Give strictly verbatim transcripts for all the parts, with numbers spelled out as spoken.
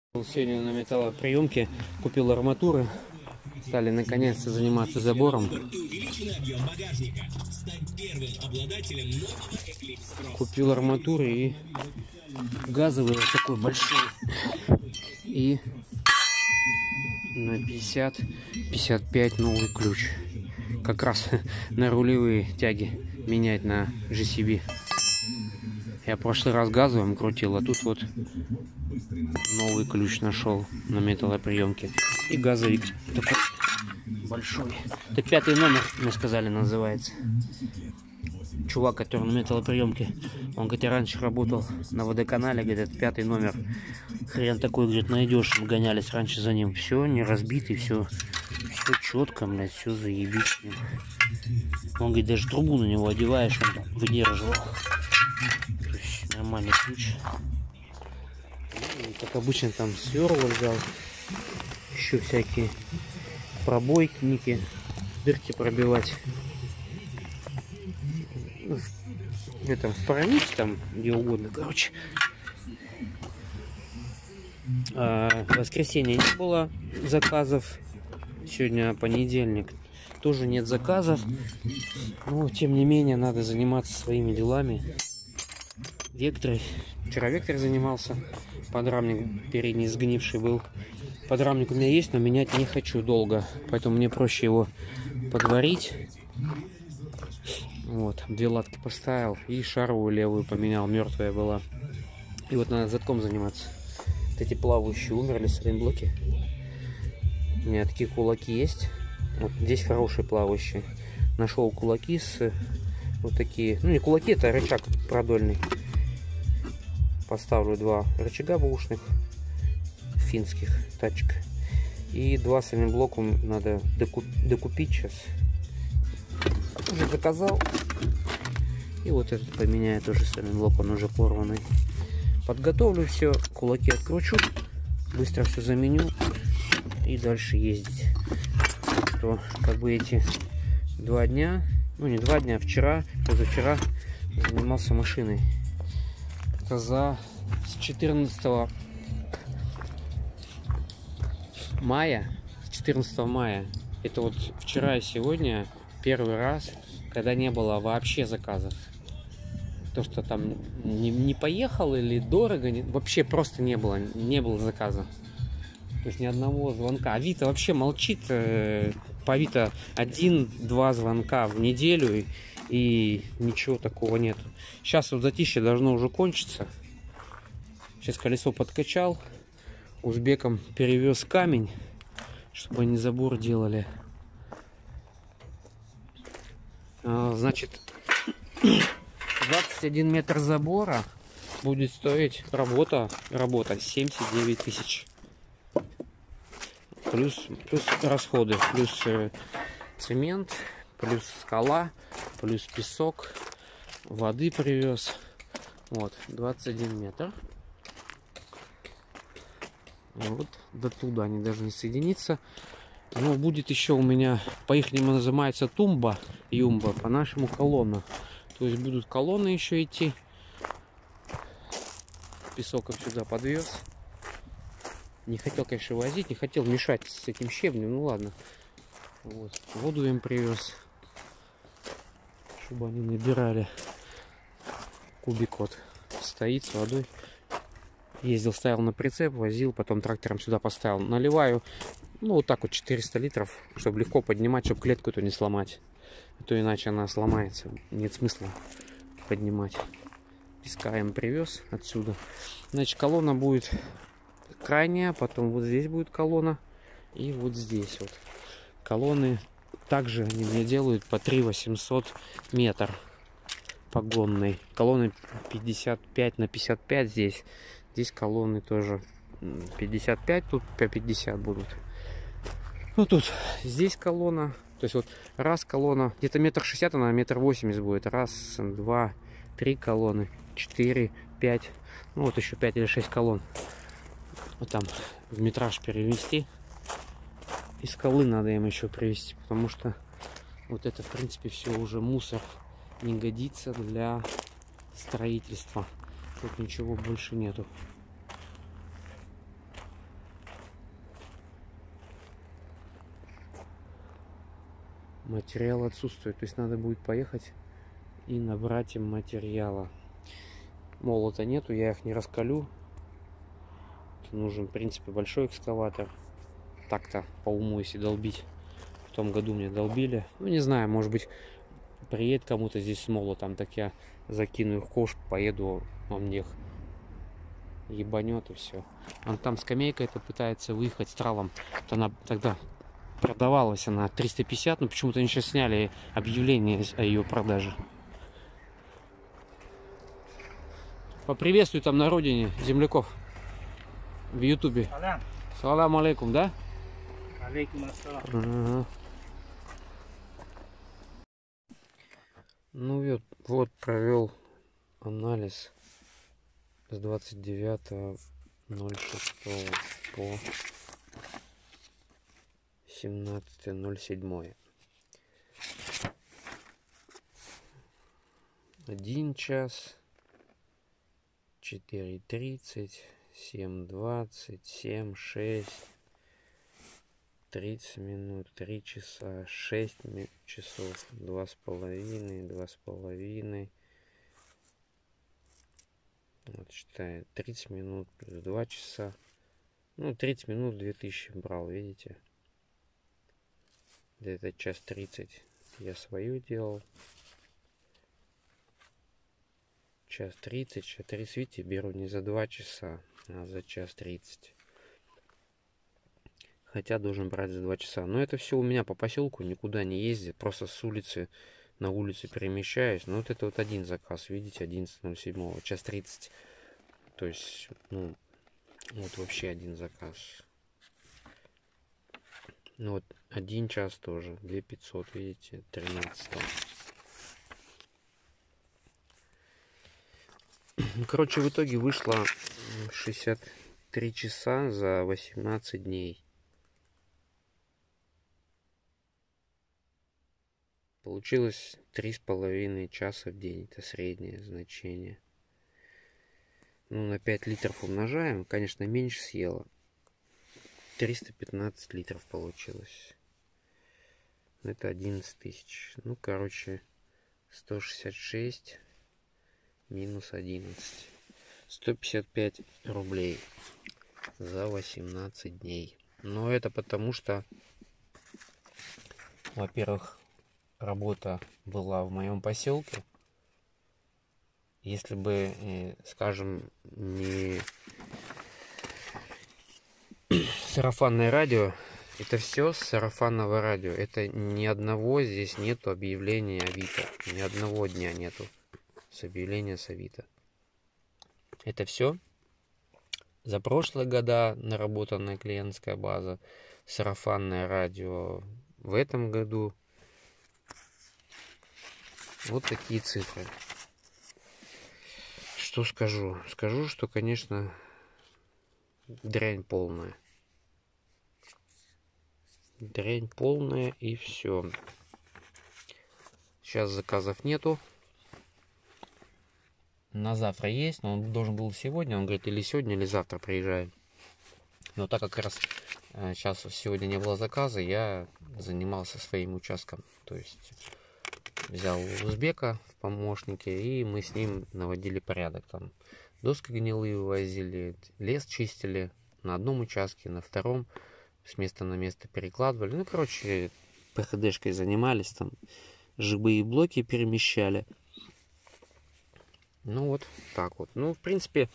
Сегодня на металлоприемке купил арматуры. Стали наконец-то заниматься забором. Купил арматуры и газовый вот такой большой. И на пятьдесят пятьдесят пять новый ключ. Как раз на рулевые тяги менять на джи си би. Я в прошлый раз газовым крутил, а тут вот новый ключ нашел на металлоприемке. И газовик такой большой. Это пятый номер, мне сказали, называется. Чувак, который на металлоприемке, он, говорит, я раньше работал на водоканале, говорит, это пятый номер. Хрен такой, говорит, найдешь. Мы гонялись раньше за ним. Все не разбитый, все, все четко, блядь, все заебись. Он говорит, даже трубу на него одеваешь, он там выдерживал. То есть нормальный ключ. И, как обычно, там сверла взял. Еще всякие пробойники, дырки пробивать. В этом, в параните, там, где угодно, короче. А в воскресенье не было заказов. Сегодня понедельник. Тоже нет заказов. Но, тем не менее, надо заниматься своими делами. Векторы. Вчера вектор занимался. Подрамник передний сгнивший был. Подрамник у меня есть, но менять не хочу долго. Поэтому мне проще его подварить. Вот, две латки поставил. И шаровую левую поменял. Мертвая была. И вот надо затком заниматься. Вот эти плавающие умерли сайлентблоки. У меня такие кулаки есть. Вот здесь хорошие плавающие. Нашел кулаки с вот такие. Ну не кулаки, это рычаг продольный. Поставлю два рычага бушных финских тачек. И два сайлентблока надо докуп докупить сейчас. Уже заказал. И вот этот поменяю тоже сайлентблок, он уже порванный. Подготовлю все, кулаки откручу, быстро все заменю и дальше ездить. Так что, как бы эти два дня, ну не два дня, вчера, позавчера занимался машиной. За с четырнадцатого мая, с четырнадцатого мая, это вот вчера и сегодня первый раз, когда не было вообще заказов. То, что там не, не поехал или дорого, не, вообще просто не было, не было заказа. То есть ни одного звонка. Авито вообще молчит. Э, по Авито один-два звонка в неделю и, и ничего такого нет. Сейчас вот затишье должно уже кончиться. Сейчас колесо подкачал. Узбекам перевез камень, чтобы они забор делали. А, значит, двадцать один метр забора будет стоить работа, работа семьдесят девять тысяч. Плюс, плюс расходы, плюс э, цемент, плюс скала, плюс песок, воды привез. Вот, двадцать один метр. Вот, до туда они должны соединиться. Но будет еще у меня, по-ихнему называется тумба, юмба, по-нашему колонна. То есть будут колонны еще идти. Песок их сюда подвез. Не хотел, конечно, возить, не хотел мешать с этим щебнем, ну ладно. Вот. Воду им привез, чтобы они набирали. Кубик вот стоит с водой. Ездил, ставил на прицеп, возил, потом трактором сюда поставил. Наливаю, ну вот так вот четыреста литров, чтобы легко поднимать, чтобы клетку эту не сломать. А то иначе она сломается, нет смысла поднимать. Песка им привез отсюда. Значит, колонна будет крайняя, потом вот здесь будет колонна и вот здесь вот. Колонны также они мне делают по три восемьсот метр погонной. Колонны пятьдесят пять на пятьдесят пять здесь. Здесь колонны тоже пятьдесят пять, тут по пятьдесят будут. Ну тут здесь колонна. То есть вот раз колонна, где-то метр шестьдесят, она метр восемьдесят будет. Раз, два, три колонны, четыре, пять. Ну вот еще пять или шесть колонн. Вот там в метраж перевести. И скалы надо им еще привезти, потому что вот это в принципе все уже мусор, не годится для строительства. Тут ничего больше нету. Материал отсутствует. То есть надо будет поехать и набрать им материала. Молота нету, я их не раскалю. Нужен, в принципе, большой экскаватор. Так-то по уму, если долбить. В том году мне долбили. Ну, не знаю, может быть, приедет кому-то здесь с молотом, так я закину их в ковш, поеду, он мне их ебанет и все. Он там скамейка это пытается выехать с тралом. Вот она тогда продавалась, она триста пятьдесят, но почему-то они сейчас сняли объявление о ее продаже. Поприветствуй там на родине земляков в ютубе. Салам. Салам алейкум, да? Алейкум ассалам. Ага. Ну вот, вот провел анализ с двадцать девятого ноль шестого по семнадцатое ноль седьмое. Один час, четыре тридцать, семь двадцать, семь шесть, тридцать минут, три часа, шесть часов, два с половиной, два с половиной. Вот считаю, тридцать минут плюс два часа. Ну, тридцать минут две тысячи брал, видите? Где-то час тридцать я свою делал. Час тридцать, час тридцать, видите, беру не за два часа, а за час тридцать. Хотя должен брать за два часа. Но это все у меня по поселку, никуда не ездит. Просто с улицы на улицу перемещаюсь. Но вот это вот один заказ, видите, одиннадцатое ноль седьмого, час тридцать. То есть, ну, вот вообще один заказ. Ну вот один час тоже, две тысячи пятьсот, видите, тринадцатого. Ну, короче, в итоге вышло шестьдесят три часа за восемнадцать дней. Получилось три с половиной часа в день. Это среднее значение. Ну, на пять литров умножаем. Конечно, меньше съела. триста пятнадцать литров получилось. Это одиннадцать тысяч. Ну, короче, сто шестьдесят шесть минус одиннадцать. сто пятьдесят пять рублей за восемнадцать дней. Но это потому что, во-первых, работа была в моем поселке. Если бы, скажем, не сарафанное радио, это все с сарафанного радио. Это ни одного здесь нету объявления Авито. Ни одного дня нету с объявления с Авито. Это все за прошлые года наработанная клиентская база, сарафанное радио в этом году. Вот такие цифры. Что скажу? Скажу, что, конечно, дрянь полная. Дрянь полная и все. Сейчас заказов нету. На завтра есть, но он должен был сегодня. Он говорит, или сегодня, или завтра приезжаем. Но так как раз сейчас сегодня не было заказа, я занимался своим участком. То есть взял узбека в помощники, и мы с ним наводили порядок. Там доски гнилые вывозили, лес чистили на одном участке, на втором с места на место перекладывали. Ну, короче, ПХДшкой занимались, там живые блоки перемещали. Ну, вот так вот. Ну, в принципе,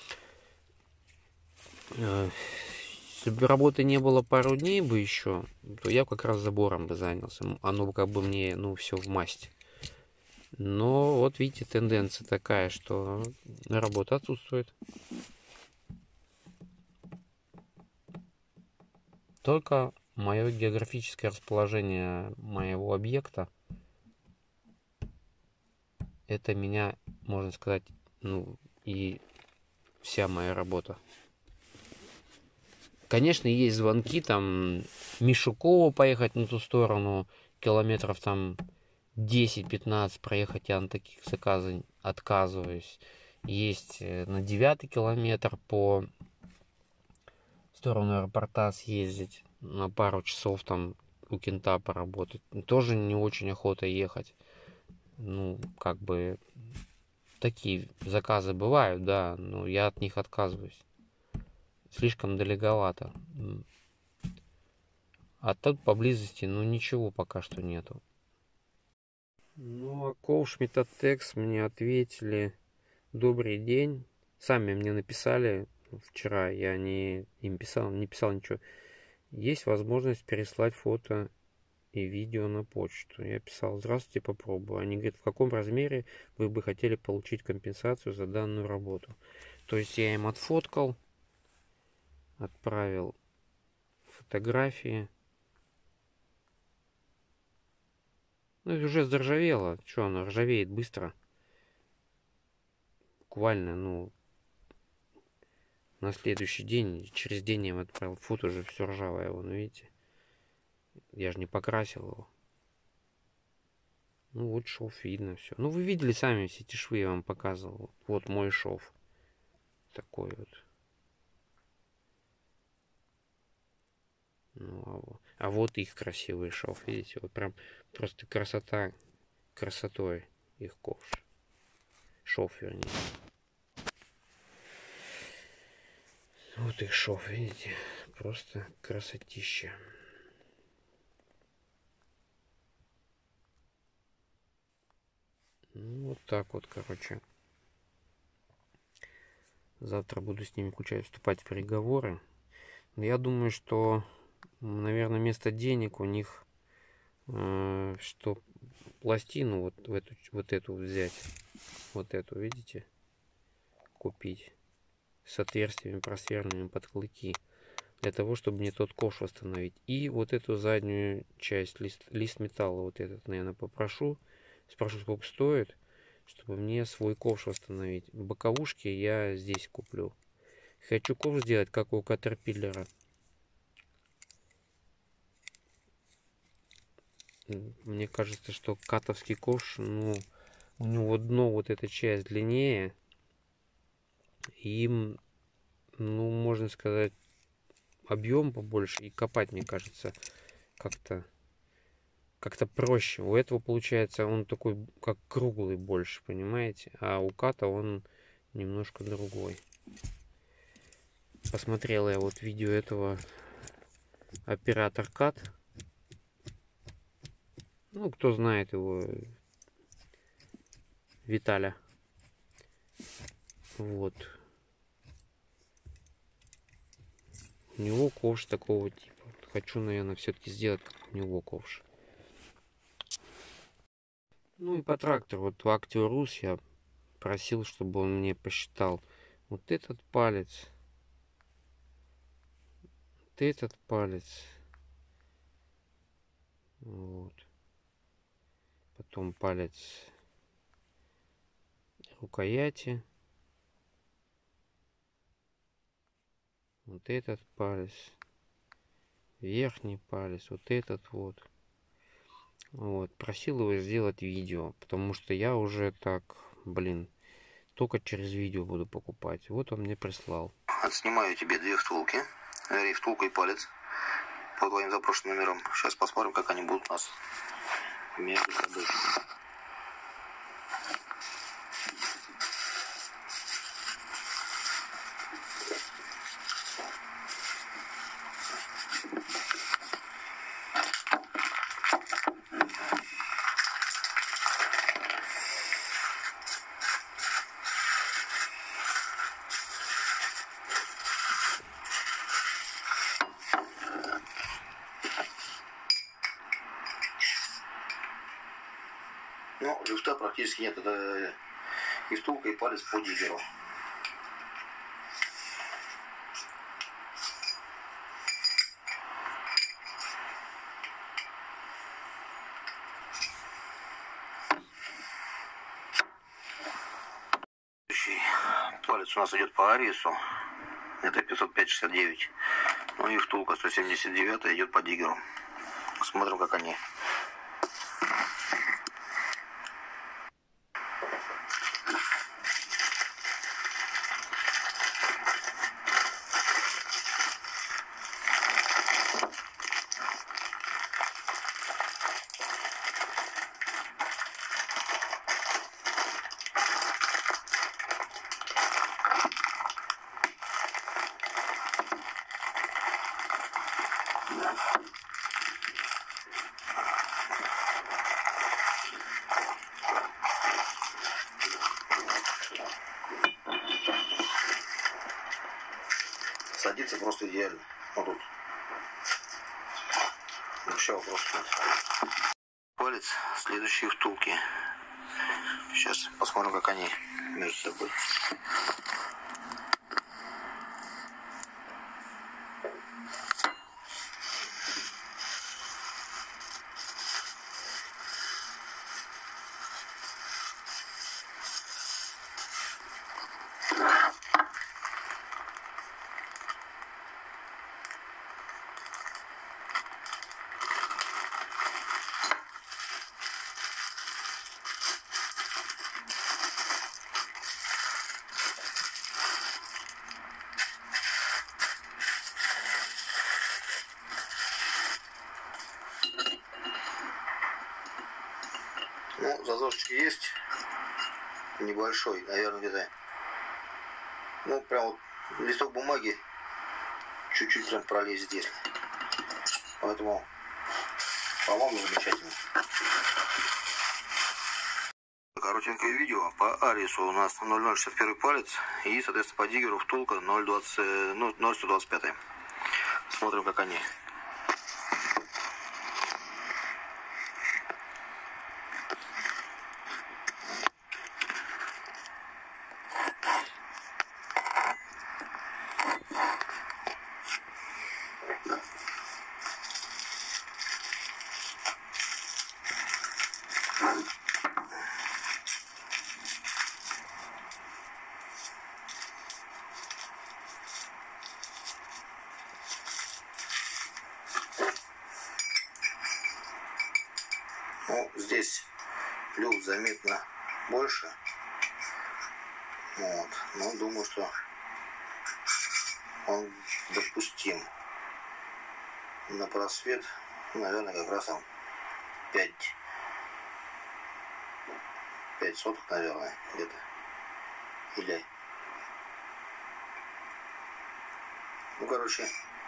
э, если бы работы не было пару дней бы еще, то я как раз забором бы занялся. Оно как бы мне, ну, все в масть. Но вот видите, тенденция такая, что работа отсутствует. Только мое географическое расположение моего объекта, это меня, можно сказать, ну, и вся моя работа. Конечно, есть звонки, там, Мишукова поехать на ту сторону, километров там десять-пятнадцать проехать, я на таких заказах отказываюсь. Есть на девятый километр по сторону аэропорта съездить на пару часов, там у кента поработать. Тоже не очень охота ехать. Ну, как бы, такие заказы бывают, да, но я от них отказываюсь. Слишком далековато. А тут поблизости, ну, ничего пока что нету. Ну, а ковш Метатекс мне ответили: добрый день. Сами мне написали вчера, я не им писал, не писал ничего. Есть возможность переслать фото и видео на почту. Я писал: здравствуйте, попробую. Они говорят: в каком размере вы бы хотели получить компенсацию за данную работу. То есть я им отфоткал, отправил фотографии. Ну, и уже заржавело. Что, оно ржавеет быстро. Буквально, ну, на следующий день, через день я им отправил фото, уже все ржавое, вон, видите. Я же не покрасил его. Ну, вот шов видно все. Ну, вы видели сами все эти швы, я вам показывал. Вот мой шов. Такой вот. Ну, а, вот. а вот их красивый шов, видите. Вот прям просто красота, красотой их ковш. Шов, вернее. Вот их шов, видите. Просто красотища. Ну, вот так вот, короче. Завтра буду с ними, включать, вступать в переговоры. Но я думаю, что, наверное, вместо денег у них, э, что пластину вот, в эту, вот эту взять. Вот эту, видите? Купить. С отверстиями просверленными под клыки. Для того, чтобы мне тот ковш восстановить. И вот эту заднюю часть, лист, лист металла, вот этот, наверное, попрошу. Спрошу, сколько стоит, чтобы мне свой ковш восстановить. Боковушки я здесь куплю. Хочу ковш сделать, как у Caterpillar. Мне кажется, что катовский ковш, ну, у него дно, вот эта часть длиннее. И, ну, можно сказать, объем побольше. И копать, мне кажется, как-то как-то проще. У этого получается он такой, как круглый больше, понимаете? А у ката он немножко другой. Посмотрел я вот видео этого оператор кат. Ну, кто знает его, Виталя. Вот. У него ковш такого типа. Хочу, наверное, все-таки сделать, как у него ковш. Ну и по трактору. Вот в Актиорус я просил, чтобы он мне посчитал вот этот палец, вот этот палец. Вот. Потом палец рукояти. Вот этот палец. Верхний палец. Вот этот вот. Вот. Просил его сделать видео. Потому что я уже так, блин, только через видео буду покупать. Вот он мне прислал. Отснимаю тебе две втулки. Говори, втулка и палец. По твоим запрошенным номерам. Сейчас посмотрим, как они будут у нас между собой. Ну, люфта практически нет. Это и втулка, и палец по диггеру. Палец у нас идет по Арису. Это пятьсот пять шестьдесят девять. Ну и втулка сто семьдесят девять идет по диггеру. Смотрим, как они. Садится просто идеально. Вот тут. Вообще вопросов нет. Палец, следующие втулки. Сейчас посмотрим, как они между собой. Ну, зазорчик есть. Небольшой, наверное, где-то. Ну, прям вот листок бумаги чуть-чуть прям пролезет здесь. Поэтому, по-моему, замечательно. Коротенькое видео. По Арису у нас ноль ноль шестьдесят один палец. И, соответственно, по Диггеру втулка ноль двадцать, ну, ноль сто двадцать пять. Смотрим, как они. Ну, здесь люфт заметно больше. Вот. Но думаю, что он допустим. На просвет, наверное, как раз там пять, пять соток, наверное, где-то. Или... Ну, короче...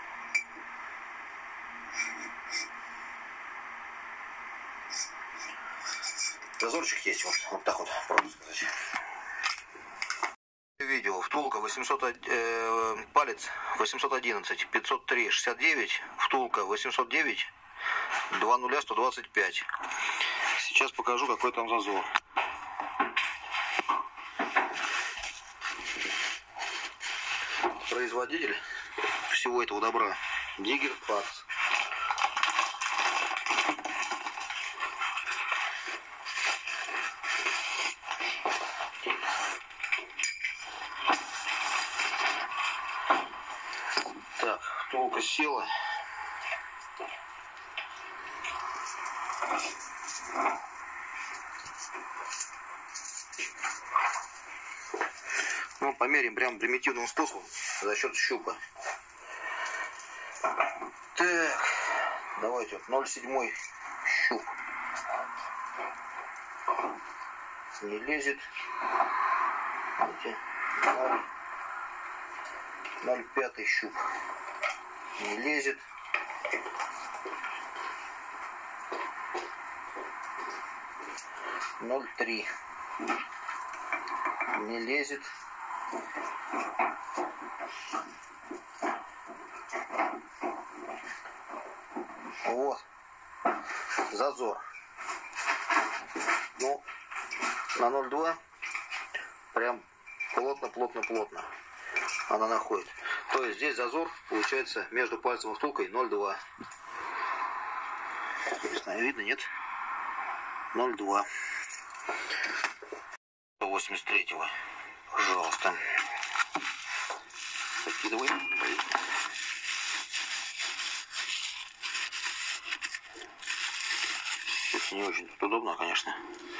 Зазорчик есть, вот, вот так вот, просто сказать. Видео. Втулка восемьсот, э, палец восемьсот одиннадцать, пятьсот три, шестьдесят девять, втулка восемьсот девять, два нуля сто двадцать пять. Сейчас покажу, какой там зазор. Производитель всего этого добра Digger Parts. Так, втулка села. Ну, померим прям примитивным способом за счет щупа. Так, давайте вот ноль семь щуп. Не лезет. Видите? ноль пять щуп. Не лезет. ноль три. Не лезет. Вот. Зазор. Ну, на ноль два прям плотно, плотно, плотно она находит. То есть здесь зазор получается между пальцем и втулкой ноль два. Не знаю, видно, нет? ноль два. восемьдесят третьего. Пожалуйста. Закидываем. Это не очень тут удобно, конечно.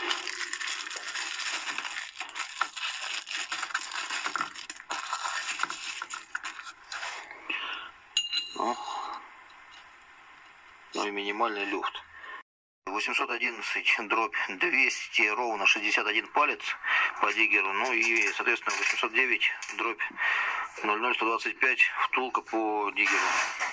Но, но и минимальный люфт. восемьсот одиннадцать дробь двести ровно шестьдесят один палец по Диггеру. Ну и, соответственно, восемьсот девять дробь ноль ноль сто двадцать пять втулка по Диггеру.